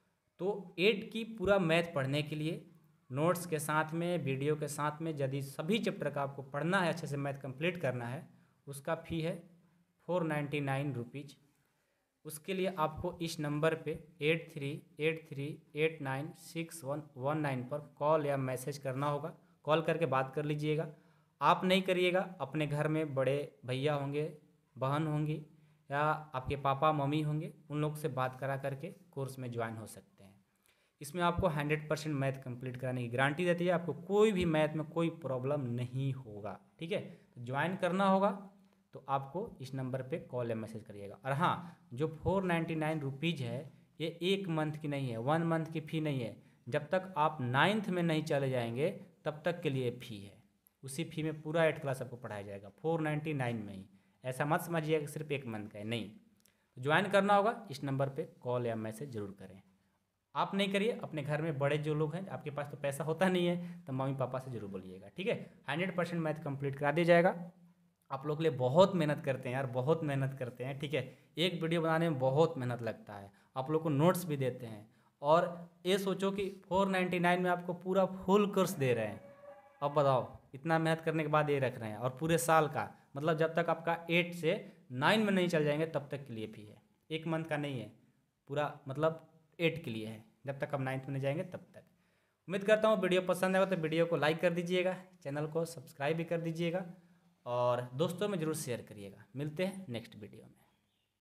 तो एट की पूरा मैथ पढ़ने के लिए नोट्स के साथ में वीडियो के साथ में यदि सभी चैप्टर का आपको पढ़ना है, अच्छे से मैथ कंप्लीट करना है, उसका फ़ी है फोर नाइन्टी नाइन रुपीज़। उसके लिए आपको इस नंबर पे eight three eight three eight nine six one one nine पर कॉल या मैसेज करना होगा। कॉल करके बात कर लीजिएगा। आप नहीं करिएगा, अपने घर में बड़े भैया होंगे, बहन होंगी या आपके पापा मम्मी होंगे, उन लोग से बात करा करके कोर्स में ज्वाइन हो सकते हैं। इसमें आपको हंड्रेड परसेंट मैथ कंप्लीट कराने की गारंटी देती है, आपको कोई भी मैथ में कोई प्रॉब्लम नहीं होगा। ठीक है, तो ज्वाइन करना होगा तो आपको इस नंबर पे कॉल या मैसेज करिएगा। और हाँ, जो फोर नाइन्टी नाइन रुपीज़ है ये एक मंथ की नहीं है, वन मंथ की फ़ी नहीं है। जब तक आप नाइन्थ में नहीं चले जाएंगे तब तक के लिए फ़ी है। उसी फ़ी में पूरा एट क्लास आपको पढ़ाया जाएगा फोर नाइन्टी नाइन में ही। ऐसा मत समझिएगा कि सिर्फ एक मंथ का है, नहीं। तो ज्वाइन करना होगा, इस नंबर पर कॉल या मैसेज ज़रूर करें। आप नहीं करिए, अपने घर में बड़े जो लोग हैं, आपके पास तो पैसा होता नहीं है तो मम्मी पापा से जरूर बोलिएगा। ठीक है, हंड्रेड परसेंट मैथ कंप्लीट करा दिया जाएगा। आप लोग के लिए बहुत मेहनत करते हैं यार, बहुत मेहनत करते हैं। ठीक है, एक वीडियो बनाने में बहुत मेहनत लगता है, आप लोग को नोट्स भी देते हैं और ये सोचो कि फोर नाइन्टी नाइन में आपको पूरा फुल कोर्स दे रहे हैं। अब बताओ, इतना मेहनत करने के बाद ये रख रहे हैं और पूरे साल का, मतलब जब तक आपका एट से नाइन में नहीं चल जाएंगे तब तक के लिए फ़ी है। एक मंथ का नहीं है, पूरा मतलब एट के लिए है, जब तक आप नाइन्थ में नहीं जाएंगे तब तक। उम्मीद करता हूँ वीडियो पसंद आएगा तो वीडियो को लाइक कर दीजिएगा, चैनल को सब्सक्राइब भी कर दीजिएगा और दोस्तों में ज़रूर शेयर करिएगा। मिलते हैं नेक्स्ट वीडियो में।